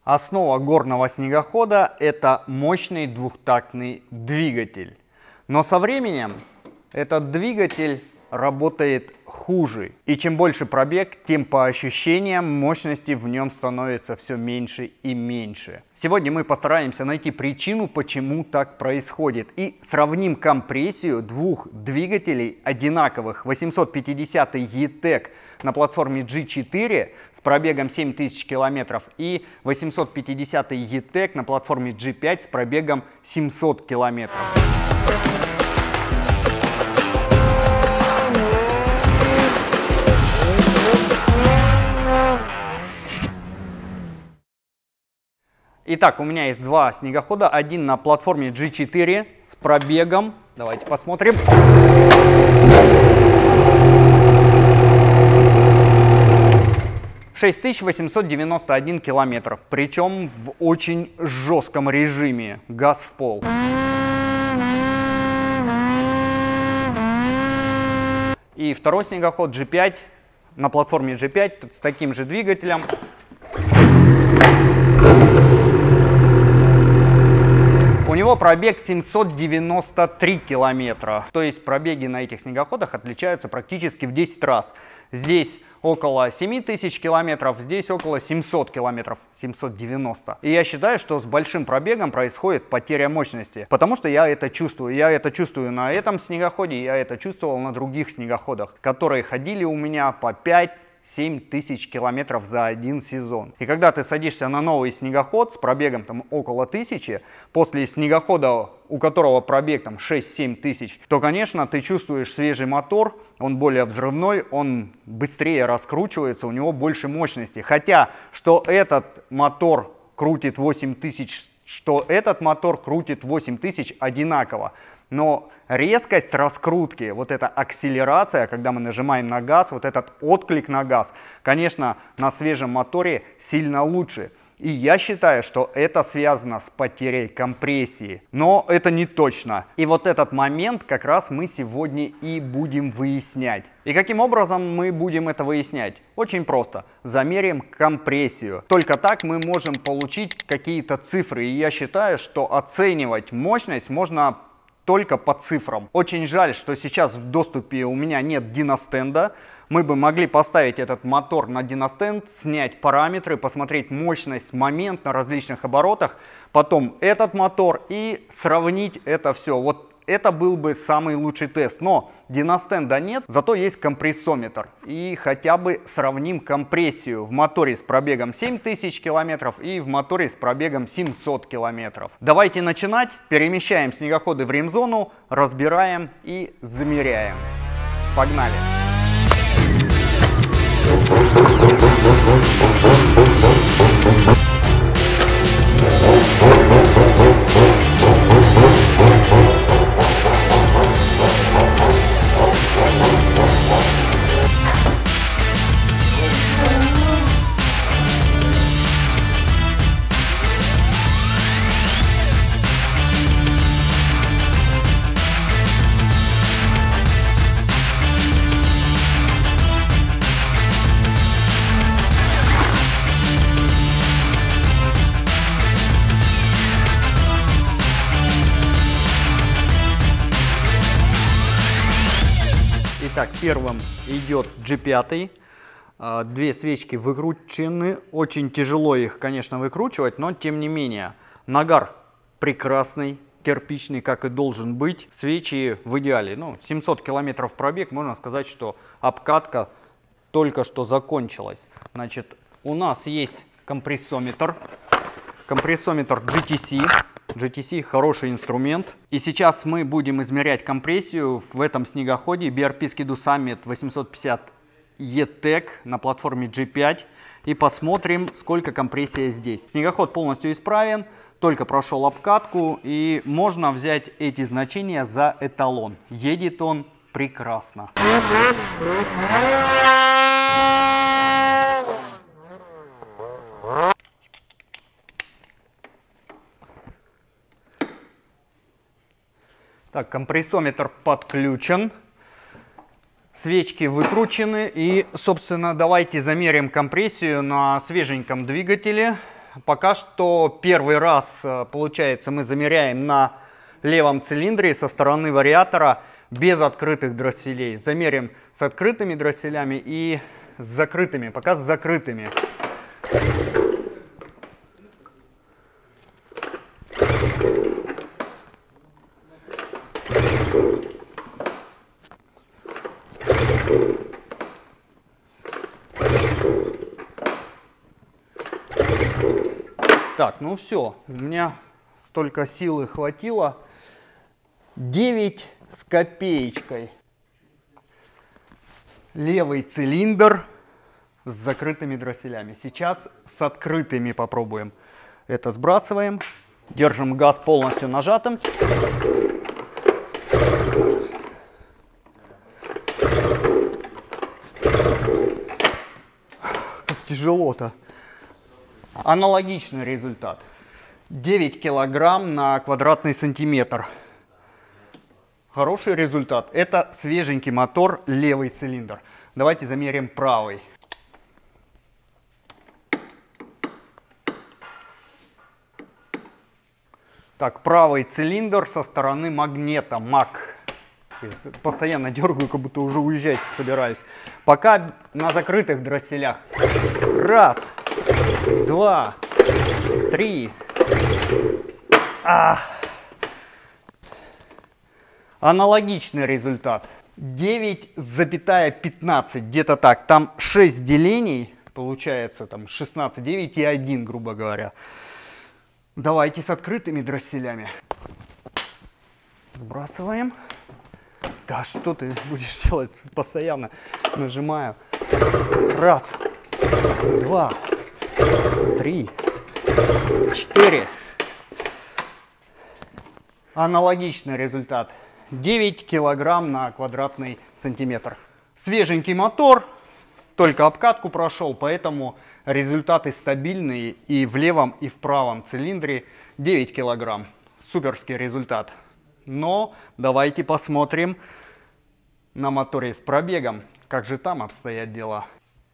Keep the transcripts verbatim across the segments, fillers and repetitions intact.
Основа горного снегохода – это мощный двухтактный двигатель. Но со временем этот двигатель работает хуже. И чем больше пробег, тем по ощущениям мощности в нем становится все меньше и меньше. Сегодня мы постараемся найти причину, почему так происходит. И сравним компрессию двух двигателей одинаковых. восемьсот пятидесятый и-тек на платформе джи четыре с пробегом семь тысяч километров и восемьсот пятидесятый и-тек на платформе джи пять с пробегом семьсот километров. Итак, у меня есть два снегохода. Один на платформе джи четыре с пробегом. Давайте посмотрим. шесть тысяч восемьсот девяносто один километр. Причем в очень жестком режиме. Газ в пол. И второй снегоход джи пять на платформе джи пять с таким же двигателем. У него пробег семьсот девяносто три километра. То есть пробеги на этих снегоходах отличаются практически в десять раз. Здесь около семи тысяч километров, здесь около семисот километров, семьсот девяносто. И я считаю, что с большим пробегом происходит потеря мощности. Потому что я это чувствую. Я это чувствую на этом снегоходе, я это чувствовал на других снегоходах, которые ходили у меня по пять-семь тысяч километров за один сезон. И когда ты садишься на новый снегоход с пробегом там около тысячи, после снегохода, у которого пробег там шесть-семь тысяч, то, конечно, ты чувствуешь свежий мотор, он более взрывной, он быстрее раскручивается, у него больше мощности. Хотя, что этот мотор крутит восемь тысяч, что этот мотор крутит восемь тысяч одинаково. Но резкость раскрутки, вот эта акселерация, когда мы нажимаем на газ, вот этот отклик на газ, конечно, на свежем моторе сильно лучше. И я считаю, что это связано с потерей компрессии. Но это не точно. И вот этот момент как раз мы сегодня и будем выяснять. И каким образом мы будем это выяснять? Очень просто. Замерим компрессию. Только так мы можем получить какие-то цифры. И я считаю, что оценивать мощность можно только по цифрам. Очень жаль, что сейчас в доступе у меня нет диностенда. Мы бы могли поставить этот мотор на диностенд, снять параметры, посмотреть мощность, момент на различных оборотах, потом этот мотор и сравнить это все. Вот это был бы самый лучший тест. Но диностенда нет, зато есть компрессометр. И хотя бы сравним компрессию в моторе с пробегом семь тысяч километров и в моторе с пробегом семьсот километров. Давайте начинать. Перемещаем снегоходы в ремзону, разбираем и замеряем. Погнали! Итак, первым идет джи пять. Две свечки выкручены. Очень тяжело их, конечно, выкручивать, но тем не менее. Нагар прекрасный, кирпичный, как и должен быть. Свечи в идеале. Ну, семьсот километров пробег, можно сказать, что обкатка только что закончилась. Значит, у нас есть компрессометр. Компрессометр джи ти си. джи ти си хороший инструмент. И сейчас мы будем измерять компрессию в этом снегоходе би ар пи Ski-Doo Summit восемьсот пятьдесят и-тек на платформе джи пять. И посмотрим, сколько компрессия здесь. Снегоход полностью исправен, только прошел обкатку. И можно взять эти значения за эталон. Едет он прекрасно. Так, компрессометр подключен, свечки выкручены и, собственно, давайте замерим компрессию на свеженьком двигателе. Пока что первый раз, получается, мы замеряем на левом цилиндре со стороны вариатора без открытых дросселей. Замерим с открытыми дросселями и с закрытыми. Пока с закрытыми. Так, ну все, у меня столько силы хватило. девять с копеечкой. Левый цилиндр с закрытыми дросселями. Сейчас с открытыми попробуем. Это сбрасываем. Держим газ полностью нажатым. Как тяжело-то. Аналогичный результат. девять килограмм на квадратный сантиметр. Хороший результат. Это свеженький мотор, левый цилиндр. Давайте замерим правый. Так, правый цилиндр со стороны магнета, мак. Постоянно дергаю, как будто уже уезжать собираюсь. Пока на закрытых дросселях. Раз, два, три. А. Аналогичный результат. девять целых пятнадцать, где-то так. Там шесть делений, получается там шестнадцать, девять и один, грубо говоря. Давайте с открытыми дросселями. Сбрасываем. Да что ты будешь делать? Постоянно нажимаю. Раз, два, три, четыре. Аналогичный результат. девять килограмм на квадратный сантиметр. Свеженький мотор, только обкатку прошел, поэтому результаты стабильные и в левом, и в правом цилиндре. девять килограмм. Суперский результат. Но давайте посмотрим на моторе с пробегом, как же там обстоят дела.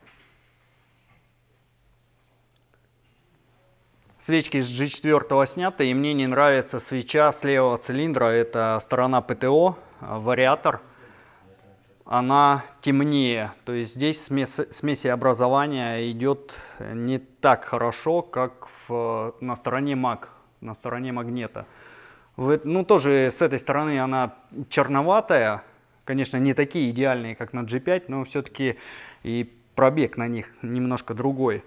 Свечки с джи четыре сняты, и мне не нравится свеча с левого цилиндра. Это сторона ПТО, вариатор. Она темнее. То есть здесь смесь, смесеобразование идет не так хорошо, как в, на стороне мак, на стороне магнета. В, ну, тоже с этой стороны она черноватая. Конечно, не такие идеальные, как на джи пять, но все-таки и пробег на них немножко другой.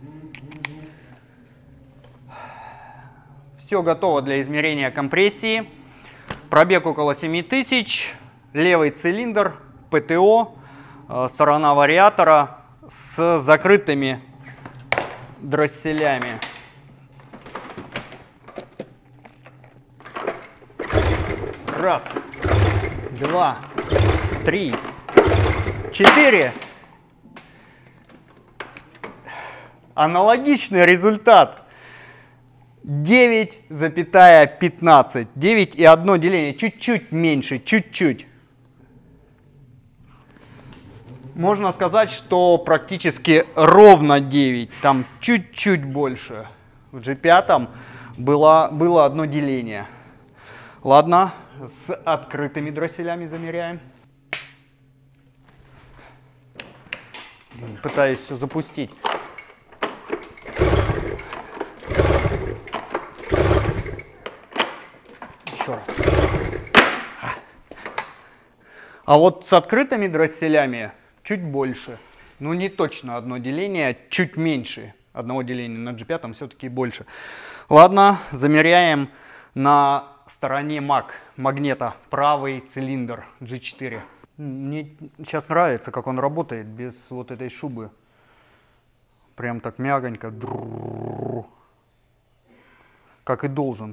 Все готово для измерения компрессии. Пробег около семи тысяч. Левый цилиндр, ПТО, сторона вариатора с закрытыми дросселями. Раз, два, три, четыре. Аналогичный результат. девять целых пятнадцать. девять и одно деление. Чуть-чуть меньше, чуть-чуть. Можно сказать, что практически ровно девять. Там чуть-чуть больше. В джи пять было, было одно деление. Ладно, с открытыми дросселями замеряем. Пытаюсь все запустить. Еще раз. А вот с открытыми дросселями чуть больше. Ну, не точно одно деление, чуть меньше. Одного деления на джи пять все-таки больше. Ладно, замеряем на стороне мак, магнета, правый цилиндр джи четыре. Мне сейчас нравится, как он работает без вот этой шубы. Прям так мягонько. Как и должен.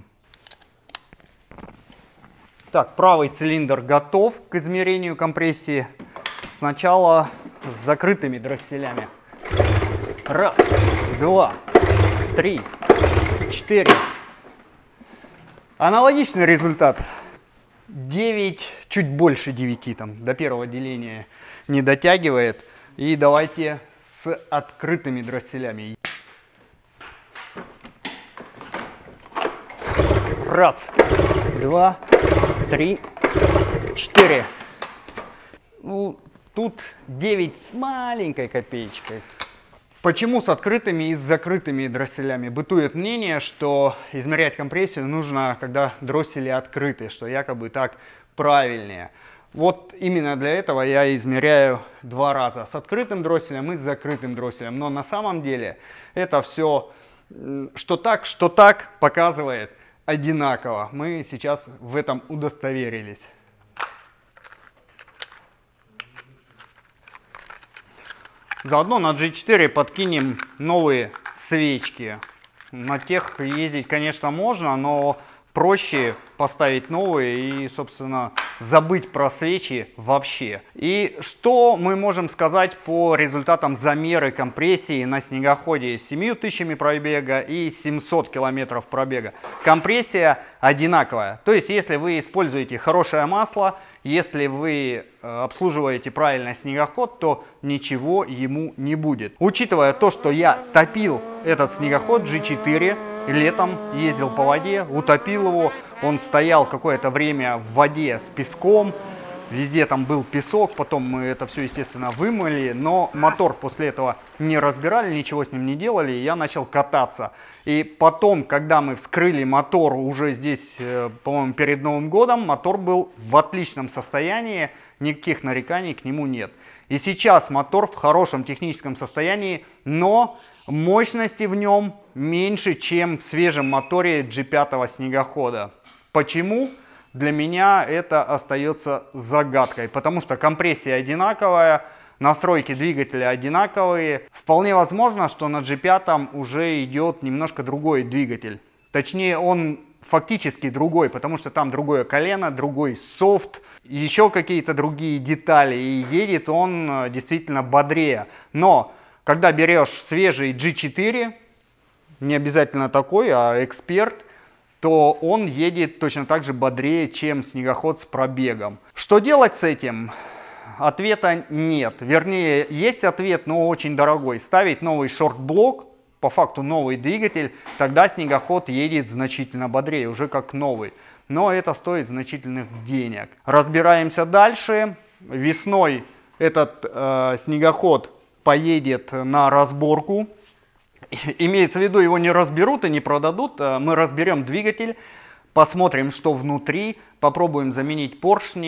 Так, правый цилиндр готов к измерению компрессии. Сначала с закрытыми дросселями. Раз, два, три, четыре. Аналогичный результат. девять, чуть больше девяти, там, до первого деления не дотягивает. И давайте с открытыми дросселями. Раз, два, три, четыре. Ну, тут девять с маленькой копеечкой. Почему с открытыми и с закрытыми дросселями? Бытует мнение, что измерять компрессию нужно, когда дроссели открыты, что якобы так правильнее. Вот именно для этого я измеряю два раза. С открытым дросселем и с закрытым дросселем. Но на самом деле это все, что так, что так, показывает одинаково. Мы сейчас в этом удостоверились. Заодно на джи четыре подкинем новые свечки. На тех ездить, конечно, можно, но проще поставить новые и, собственно, забыть про свечи вообще. И что мы можем сказать по результатам замеры компрессии на снегоходе с семью тысячами пробега и семьсот километров пробега? Компрессия одинаковая. То есть, если вы используете хорошее масло, если вы обслуживаете правильно снегоход, то ничего ему не будет. Учитывая то, что я топил этот снегоход джи четыре, летом ездил по воде, утопил его, он стоял какое-то время в воде с песком, везде там был песок, потом мы это все, естественно, вымыли, но мотор после этого не разбирали, ничего с ним не делали, и я начал кататься. И потом, когда мы вскрыли мотор уже здесь, по-моему, перед Новым годом, мотор был в отличном состоянии, никаких нареканий к нему нет. И сейчас мотор в хорошем техническом состоянии, но мощности в нем меньше, чем в свежем моторе джи пять снегохода. Почему? Для меня это остается загадкой, потому что компрессия одинаковая, настройки двигателя одинаковые. Вполне возможно, что на джи пять уже идет немножко другой двигатель. Точнее, он фактически другой, потому что там другое колено, другой софт, еще какие-то другие детали, и едет он действительно бодрее. Но когда берешь свежий джи четыре, не обязательно такой, а эксперт, то он едет точно так же бодрее, чем снегоход с пробегом. Что делать с этим? Ответа нет. Вернее, есть ответ, но очень дорогой. Ставить новый шорт-блок, по факту новый двигатель, тогда снегоход едет значительно бодрее, уже как новый. Но это стоит значительных денег. Разбираемся дальше. Весной этот э, снегоход поедет на разборку. Имеется в виду, его не разберут и не продадут. Мы разберем двигатель, посмотрим, что внутри, попробуем заменить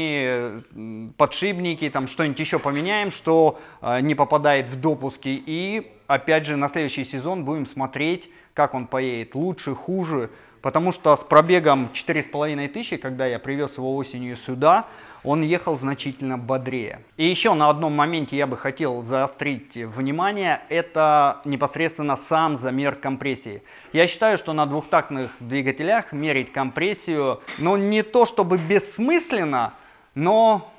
поршни, подшипники, там что-нибудь еще поменяем, что не попадает в допуски. И опять же на следующий сезон будем смотреть, как он поедет, лучше, хуже. Потому что с пробегом четыре с половиной тысячи, когда я привез его осенью сюда, он ехал значительно бодрее. И еще на одном моменте я бы хотел заострить внимание, это непосредственно сам замер компрессии. Я считаю, что на двухтактных двигателях мерить компрессию, ну не то чтобы бессмысленно, но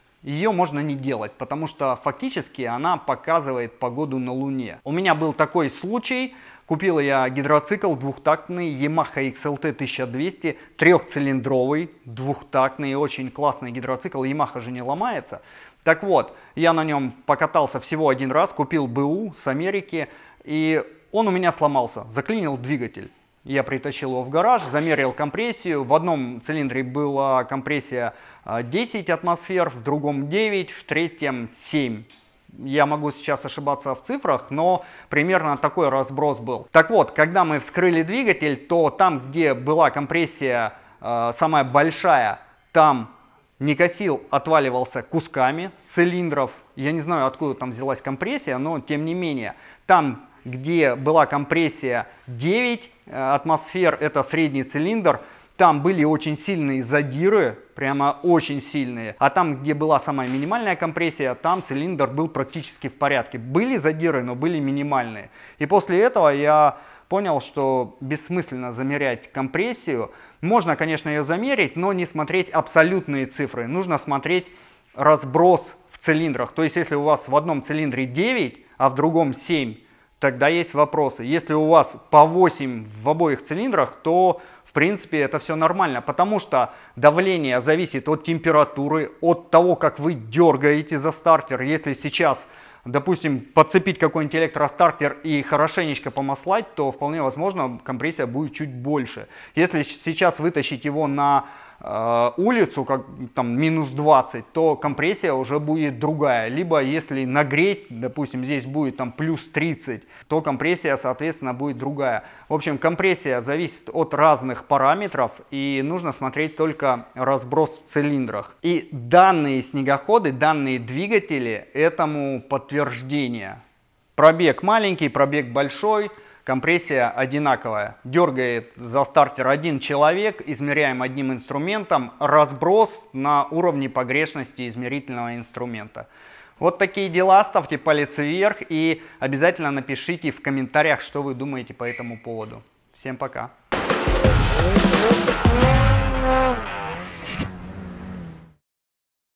ее можно не делать, потому что фактически она показывает погоду на Луне. У меня был такой случай. Купил я гидроцикл двухтактный Yamaha икс эл ти тысяча двести, трехцилиндровый, двухтактный, очень классный гидроцикл. Yamaha же не ломается. Так вот, я на нем покатался всего один раз, купил БУ с Америки, и он у меня сломался, заклинил двигатель. Я притащил его в гараж, замерил компрессию. В одном цилиндре была компрессия десять атмосфер, в другом девять, в третьем семь. Я могу сейчас ошибаться в цифрах, но примерно такой разброс был. Так вот, когда мы вскрыли двигатель, то там, где была компрессия э, самая большая, там никосил отваливался кусками с цилиндров. Я не знаю, откуда там взялась компрессия, но тем не менее, там, где была компрессия девять атмосфер, это средний цилиндр, там были очень сильные задиры, прямо очень сильные. А там, где была самая минимальная компрессия, там цилиндр был практически в порядке. Были задиры, но были минимальные. И после этого я понял, что бессмысленно замерять компрессию. Можно, конечно, ее замерить, но не смотреть абсолютные цифры. Нужно смотреть разброс в цилиндрах. То есть, если у вас в одном цилиндре девять, а в другом семь, тогда есть вопросы. Если у вас по восемь в обоих цилиндрах, то в принципе это все нормально, потому что давление зависит от температуры, от того, как вы дергаете за стартер. Если сейчас допустим, подцепить какой-нибудь электростартер и хорошенечко помаслать, то вполне возможно компрессия будет чуть больше. Если сейчас вытащить его на э, улицу, как там минус двадцать, то компрессия уже будет другая. Либо если нагреть, допустим, здесь будет там плюс тридцать, то компрессия, соответственно, будет другая. В общем, компрессия зависит от разных параметров, и нужно смотреть только разброс в цилиндрах. И данные снегоходы, данные двигатели этому подтверждение. Пробег маленький, пробег большой, компрессия одинаковая. Дергает за стартер один человек, измеряем одним инструментом, разброс на уровне погрешности измерительного инструмента. Вот такие дела, ставьте палец вверх и обязательно напишите в комментариях, что вы думаете по этому поводу. Всем пока!